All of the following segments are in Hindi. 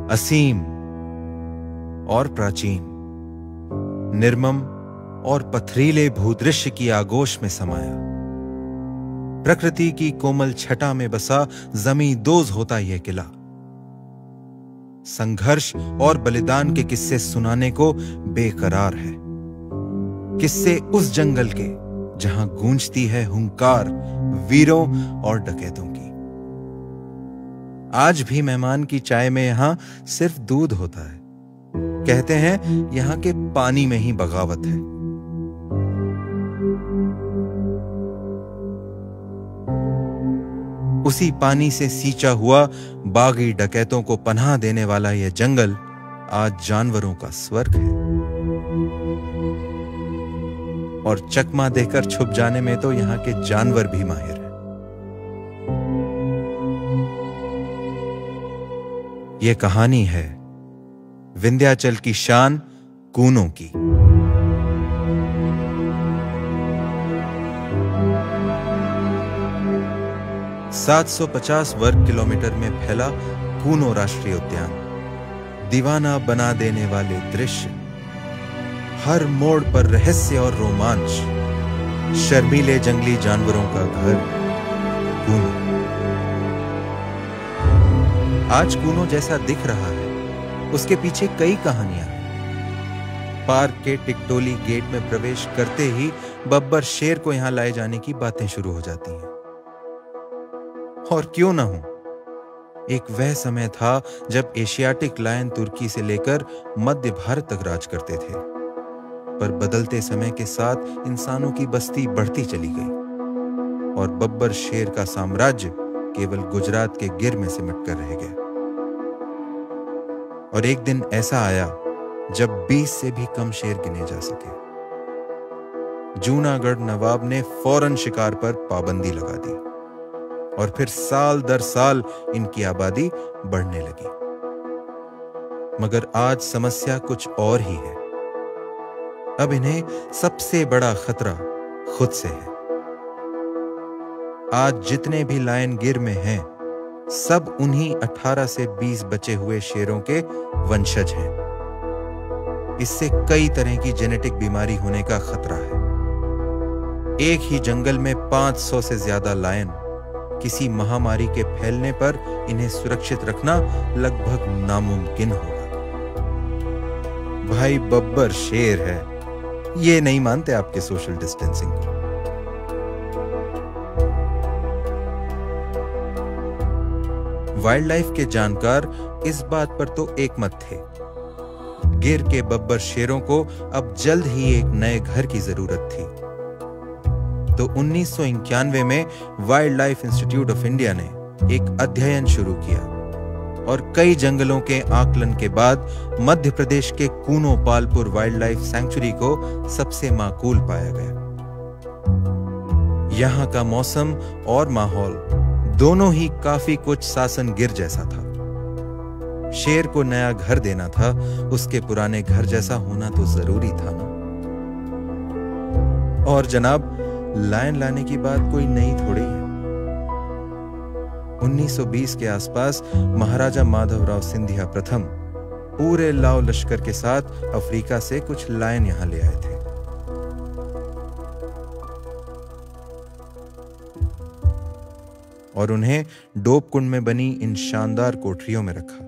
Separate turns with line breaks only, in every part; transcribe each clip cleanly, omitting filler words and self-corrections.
असीम और प्राचीन, निर्मम और पथरीले भूदृश्य की आगोश में समाया। प्रकृति की कोमल छटा में बसा जमींदोज होता यह किला। संघर्ष और बलिदान के किस्से सुनाने को बेकरार है। किस्से उस जंगल के जहां गूंजती है हुंकार वीरों और डकैतों की। आज भी मेहमान की चाय में यहां सिर्फ दूध होता है। कहते हैं यहां के पानी में ही बगावत है। उसी पानी से सींचा हुआ बागी डकैतों को पनाह देने वाला यह जंगल आज जानवरों का स्वर्ग है। और चकमा देकर छुप जाने में तो यहां के जानवर भी माहिर हैं। यह कहानी है विंध्याचल की शान कूनों की। ,750 वर्ग किलोमीटर में फैला कूनो राष्ट्रीय उद्यान, दीवाना बना देने वाले दृश्य, हर मोड़ पर रहस्य और रोमांच, शर्मीले जंगली जानवरों का घर कूनो। आज कूनो जैसा दिख रहा है, उसके पीछे कई कहानियां हैं। पार्क के टिकटोली गेट में प्रवेश करते ही बब्बर शेर को यहां लाए जाने की बातें शुरू हो जाती हैं। और क्यों ना हो, एक वह समय था जब एशियाटिक लायन तुर्की से लेकर मध्य भारत तक राज करते थे। पर बदलते समय के साथ इंसानों की बस्ती बढ़ती चली गई और बब्बर शेर का साम्राज्य केवल गुजरात के गिर में सिमट कर रह गया। और एक दिन ऐसा आया जब 20 से भी कम शेर गिने जा सके। जूनागढ़ नवाब ने फौरन शिकार पर पाबंदी लगा दी और फिर साल दर साल इनकी आबादी बढ़ने लगी। मगर आज समस्या कुछ और ही है। अब इन्हें सबसे बड़ा खतरा खुद से है। आज जितने भी लायन गिर में हैं, सब उन्हीं 18 से 20 बचे हुए शेरों के वंशज हैं। इससे कई तरह की जेनेटिक बीमारी होने का खतरा है। एक ही जंगल में 500 से ज्यादा लायन, किसी महामारी के फैलने पर इन्हें सुरक्षित रखना लगभग नामुमकिन होगा। भाई बब्बर शेर है, ये नहीं मानते आपके सोशल डिस्टेंसिंग को। वाइल्ड लाइफ के जानकार इस बात पर तो एकमत थे। गिर के बब्बर शेरों को अब जल्द ही एक नए घर की जरूरत थी। तो 1991 में wildlife institute of India ने एक अध्ययन शुरू किया और कई जंगलों के आकलन के बाद मध्य प्रदेश के Kuno Palpur wildlife sanctuary को सबसे माकूल पाया गया। यहां का मौसम और माहौल दोनों ही काफी कुछ सासन गिर जैसा था। शेर को नया घर देना था, उसके पुराने घर जैसा होना तो जरूरी था ना। और जनाब, लायन लाने की बात कोई नई थोड़ी है। 1920 के आसपास महाराजा माधवराव सिंधिया प्रथम पूरे लाव लश्कर के साथ अफ्रीका से कुछ लायन यहां ले आए थे। और उन्हें डोप कुंड में बनी इन शानदार कोठरियों में रखा।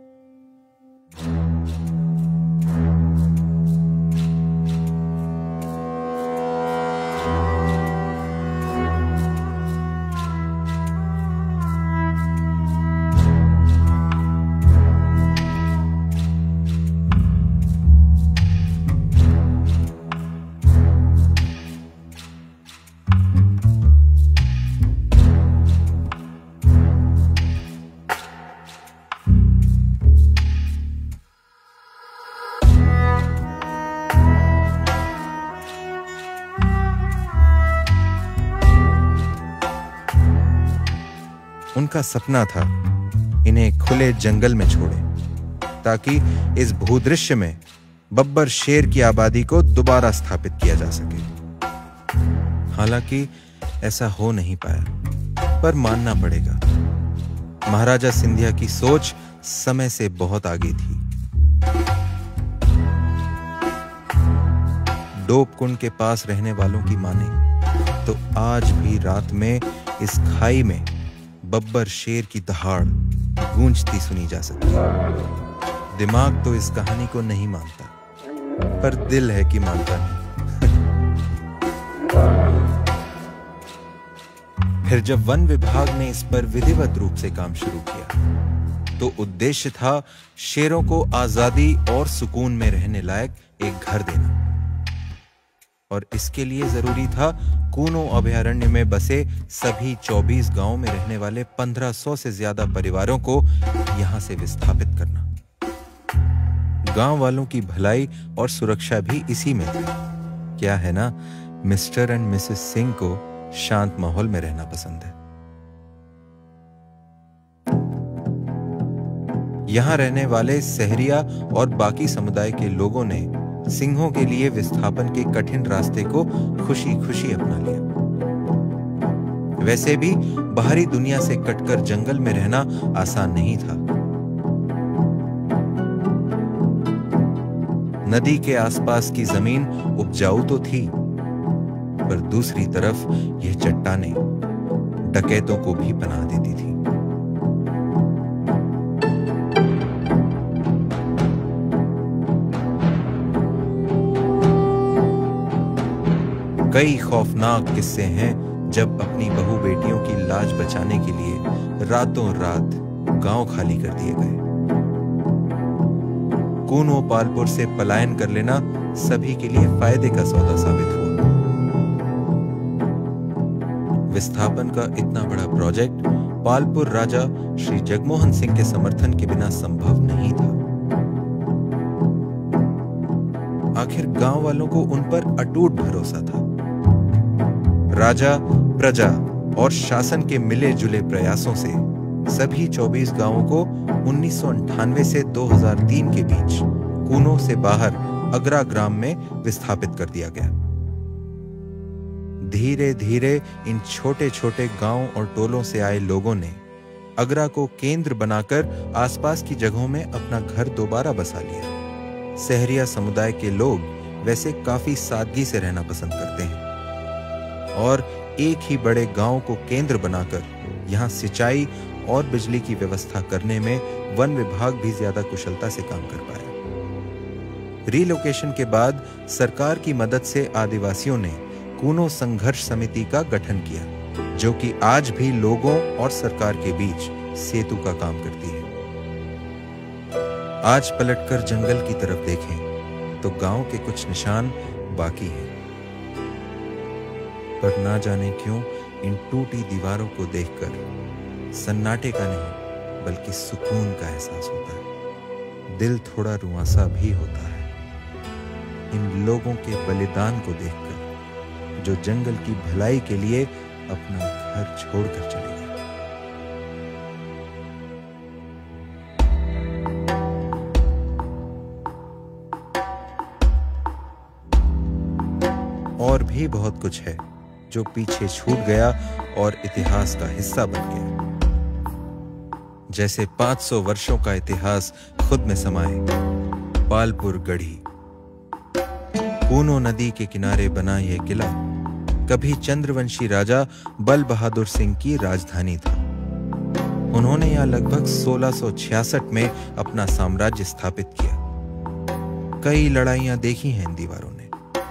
उनका सपना था इन्हें खुले जंगल में छोड़े ताकि इस भूदृश्य में बब्बर शेर की आबादी को दोबारा स्थापित किया जा सके। हालांकि ऐसा हो नहीं पाया, पर मानना पड़ेगा, महाराजा सिंधिया की सोच समय से बहुत आगे थी। डोप कुंड के पास रहने वालों की माने तो आज भी रात में इस खाई में बब्बर शेर की दहाड़ गूंजती सुनी जा सकती है। दिमाग तो इस कहानी को नहीं मानता, पर दिल है कि मानता नहीं। फिर जब वन विभाग ने इस पर विधिवत रूप से काम शुरू किया तो उद्देश्य था शेरों को आजादी और सुकून में रहने लायक एक घर देना, और इसके लिए जरूरी था कूनो अभयारण्य में बसे सभी 24 गांवों में रहने वाले 1500 से ज्यादा परिवारों को यहां से विस्थापित करना। गांव वालों की भलाई और सुरक्षा भी इसी में थी। क्या है ना, मिस्टर एंड मिसेस सिंह को शांत माहौल में रहना पसंद है। यहां रहने वाले सहरिया और बाकी समुदाय के लोगों ने सिंहों के लिए विस्थापन के कठिन रास्ते को खुशी खुशी अपना लिया। वैसे भी बाहरी दुनिया से कटकर जंगल में रहना आसान नहीं था। नदी के आसपास की जमीन उपजाऊ तो थी, पर दूसरी तरफ यह चट्टानें डकैतों को भी पनाह देती थी। कई खौफनाक किस्से हैं जब अपनी बहू बेटियों की लाज बचाने के लिए रातों रात गांव खाली कर दिए गए। कूनो पालपुर से पलायन कर लेना सभी के लिए फायदे का सौदा साबित हुआ। विस्थापन का इतना बड़ा प्रोजेक्ट पालपुर राजा श्री जगमोहन सिंह के समर्थन के बिना संभव नहीं था। आखिर गांव वालों को उन पर अटूट भरोसा था। राजा, प्रजा और शासन के मिले जुले प्रयासों से सभी 24 गांवों को 1998 से 2003 के बीच कूनो से बाहर अगरा ग्राम में विस्थापित कर दिया गया। धीरे धीरे इन छोटे छोटे गांव और टोलों से आए लोगों ने अगरा को केंद्र बनाकर आसपास की जगहों में अपना घर दोबारा बसा लिया। सहरिया समुदाय के लोग वैसे काफी सादगी से रहना पसंद करते हैं और एक ही बड़े गांव को केंद्र बनाकर यहां सिंचाई और बिजली की व्यवस्था करने में वन विभाग भी ज्यादा कुशलता से काम कर पाया। रिलोकेशन के बाद सरकार की मदद से आदिवासियों ने कूनो संघर्ष समिति का गठन किया, जो कि आज भी लोगों और सरकार के बीच सेतु का काम करती है। आज पलटकर जंगल की तरफ देखें तो गांव के कुछ निशान बाकी हैं, पर ना जाने क्यों इन टूटी दीवारों को देखकर सन्नाटे का नहीं बल्कि सुकून का एहसास होता है। दिल थोड़ा रुआंसा भी होता है इन लोगों के बलिदान को देखकर, जो जंगल की भलाई के लिए अपना घर छोड़कर चले गए। और भी बहुत कुछ है जो पीछे छूट गया और इतिहास का हिस्सा बन गया, जैसे 500 वर्षों का इतिहास खुद में समाये पालपुर गढ़ी। कूनो नदी के किनारे बना यह किला कभी चंद्रवंशी राजा बल बहादुर सिंह की राजधानी था। उन्होंने यहां लगभग 1666 में अपना साम्राज्य स्थापित किया। कई लड़ाइयां देखी हैं इन दीवारों ने।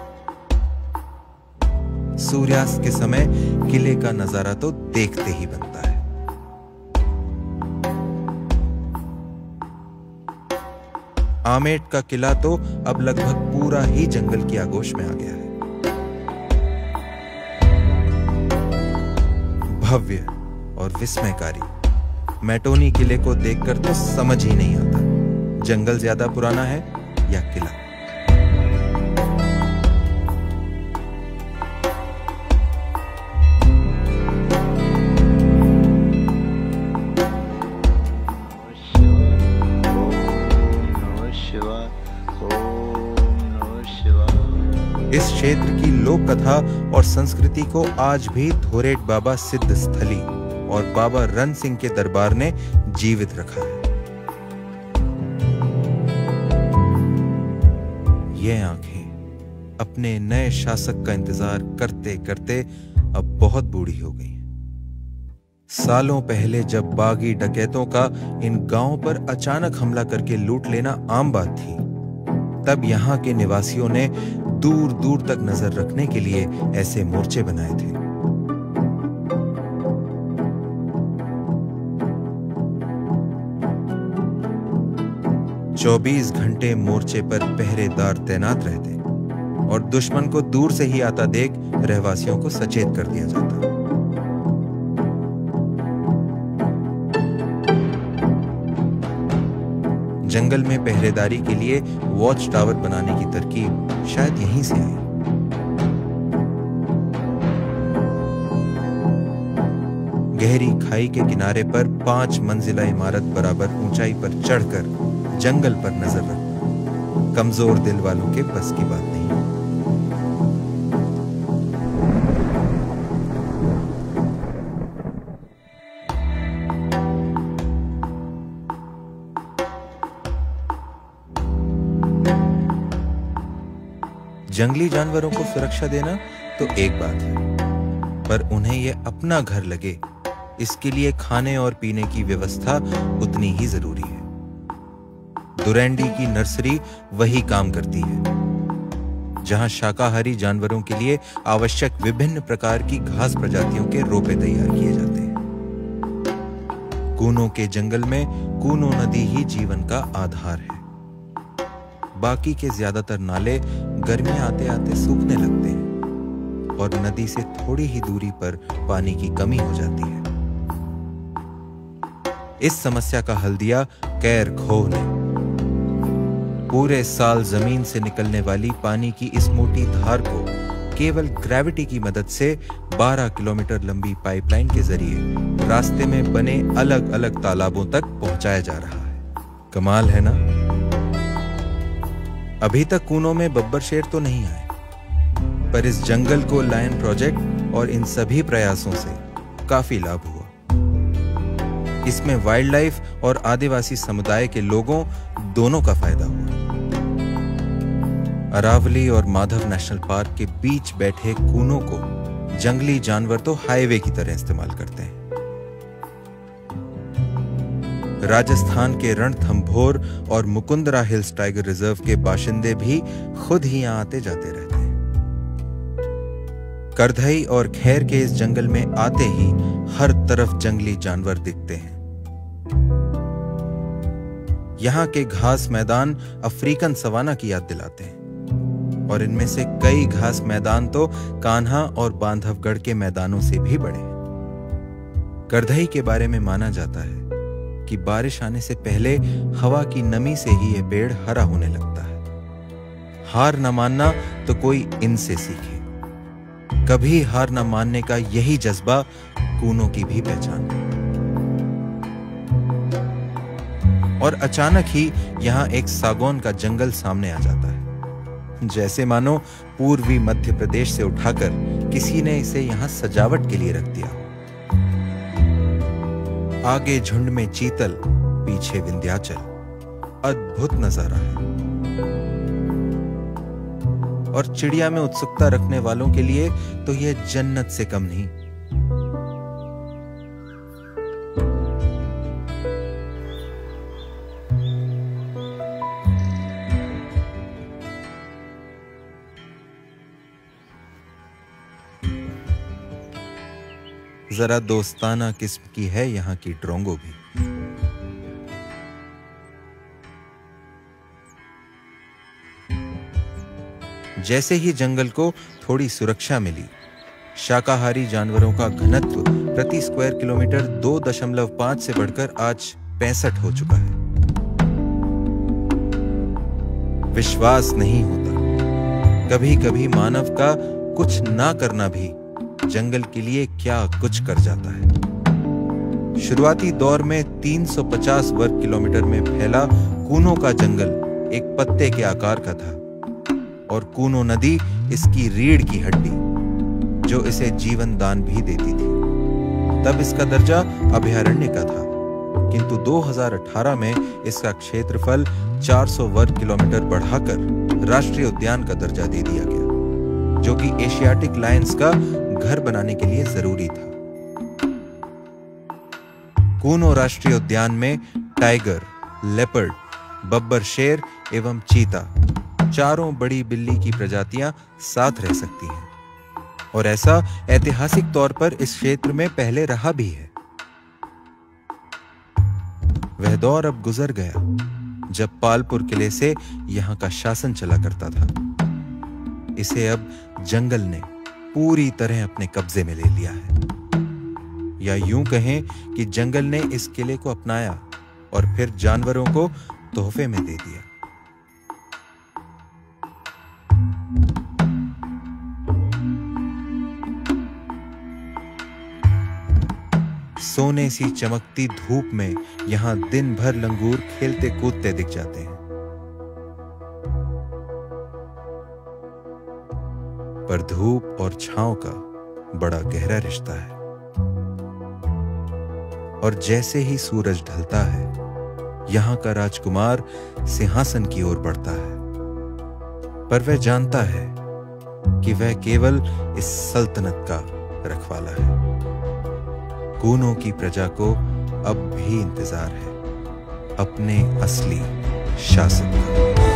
सूर्यास्त के समय किले का नजारा तो देखते ही बनता है। आमेट का किला तो अब लगभग पूरा ही जंगल की आगोश में आ गया है। भव्य और विस्मयकारी मैटोनी किले को देखकर तो समझ ही नहीं आता जंगल ज्यादा पुराना है या किला। इस क्षेत्र की लोक कथा और संस्कृति को आज भी धोरेट बाबा सिद्ध स्थली और बाबा रन सिंह के दरबार ने जीवित रखा है। ये आंखें अपने नए शासक का इंतजार करते करते अब बहुत बूढ़ी हो गई। सालों पहले जब बागी डकैतों का इन गांवों पर अचानक हमला करके लूट लेना आम बात थी, तब यहाँ के निवासियों ने दूर दूर तक नजर रखने के लिए ऐसे मोर्चे बनाए थे। चौबीस घंटे मोर्चे पर पहरेदार तैनात रहते और दुश्मन को दूर से ही आता देख रहवासियों को सचेत कर दिया जाता। जंगल में पहरेदारी के लिए वॉच टावर बनाने की तरकीब शायद यहीं से आई। गहरी खाई के किनारे पर 5 मंजिला इमारत बराबर ऊंचाई पर चढ़कर जंगल पर नजर रखना कमजोर दिल वालों के बस की बात नहीं। जंगली जानवरों को सुरक्षा देना तो एक बात है, पर उन्हें यह अपना घर लगे, इसके लिए खाने और पीने की व्यवस्था उतनी ही जरूरी है। दुरैंडी की नर्सरी वही काम करती है, जहां शाकाहारी जानवरों के लिए आवश्यक विभिन्न प्रकार की घास प्रजातियों के रोपे तैयार किए जाते हैं। कूनों के जंगल में कूनो नदी ही जीवन का आधार है। बाकी के ज्यादातर नाले गर्मियां आते आते सूखने लगते हैं और नदी से थोड़ी ही दूरी पर पानी की कमी हो जाती है। इस समस्या का हल दिया कैर खोह ने। पूरे साल जमीन से निकलने वाली पानी की इस मोटी धार को केवल ग्रेविटी की मदद से 12 किलोमीटर लंबी पाइपलाइन के जरिए रास्ते में बने अलग अलग तालाबों तक पहुंचाया जा रहा है। कमाल है ना? अभी तक कूनों में बब्बर शेर तो नहीं आए, पर इस जंगल को लायन प्रोजेक्ट और इन सभी प्रयासों से काफी लाभ हुआ। इसमें वाइल्ड लाइफ और आदिवासी समुदाय के लोगों दोनों का फायदा हुआ। अरावली और माधव नेशनल पार्क के बीच बैठे कूनों को जंगली जानवर तो हाईवे की तरह इस्तेमाल करते हैं। राजस्थान के रणथंभौर और मुकुंदरा हिल्स टाइगर रिजर्व के बाशिंदे भी खुद ही यहां आते जाते रहते हैं। करधई और खैर के इस जंगल में आते ही हर तरफ जंगली जानवर दिखते हैं। यहाँ के घास मैदान अफ्रीकन सवाना की याद दिलाते हैं और इनमें से कई घास मैदान तो कान्हा और बांधवगढ़ के मैदानों से भी बड़े हैं। करधई के बारे में माना जाता है कि बारिश आने से पहले हवा की नमी से ही यह पेड़ हरा होने लगता है। हार न मानना तो कोई इनसे सीखे। कभी हार न मानने का यही जज्बा कूनों की भी पहचान है। और अचानक ही यहां एक सागौन का जंगल सामने आ जाता है, जैसे मानो पूर्वी मध्य प्रदेश से उठाकर किसी ने इसे यहां सजावट के लिए रख दिया। आगे झुंड में चीतल, पीछे विंध्याचल। अद्भुत नजारा है और चिड़िया में उत्सुकता रखने वालों के लिए तो यह जन्नत से कम नहीं। जरा दोस्ताना किस्म की है यहाँ की ड्रोंगो भी। जैसे ही जंगल को थोड़ी सुरक्षा मिली, शाकाहारी जानवरों का घनत्व प्रति स्क्वायर किलोमीटर 2.5 से बढ़कर आज 65 हो चुका है। विश्वास नहीं होता कभी कभी मानव का कुछ ना करना भी जंगल के लिए क्या कुछ कर जाता है। शुरुआती दौर में 350 वर्ग किलोमीटर में फैला कूनों का जंगल एक पत्ते के आकार का था और कूनो नदी इसकी रीढ़ की हड्डी, जो इसे जीवन दान भी देती थी। तब इसका दर्जा अभयारण्य का था, किंतु 2018 में इसका क्षेत्रफल 400 वर्ग किलोमीटर बढ़ाकर राष्ट्रीय उद्यान का दर्जा दे दिया गया, जो कि एशियाटिक लायंस का घर बनाने के लिए जरूरी था। कूनो राष्ट्रीय उद्यान में टाइगर, लेपर्ड, बब्बर शेर एवं चीता, चारों बड़ी बिल्ली की प्रजातियां साथ रह सकती हैं, और ऐसा ऐतिहासिक तौर पर इस क्षेत्र में पहले रहा भी है। वह दौर अब गुजर गया जब पालपुर किले से यहां का शासन चला करता था। इसे अब जंगल ने पूरी तरह अपने कब्जे में ले लिया है, या यूं कहें कि जंगल ने इस किले को अपनाया और फिर जानवरों को तोहफे में दे दिया। सोने सी चमकती धूप में यहां दिन भर लंगूर खेलते कूदते दिख जाते हैं, पर धूप और छांव का बड़ा गहरा रिश्ता है, और जैसे ही सूरज ढलता है, यहां का राजकुमार सिंहासन की ओर बढ़ता है, पर वह जानता है कि वह केवल इस सल्तनत का रखवाला है। कूनो की प्रजा को अब भी इंतजार है अपने असली शासक का।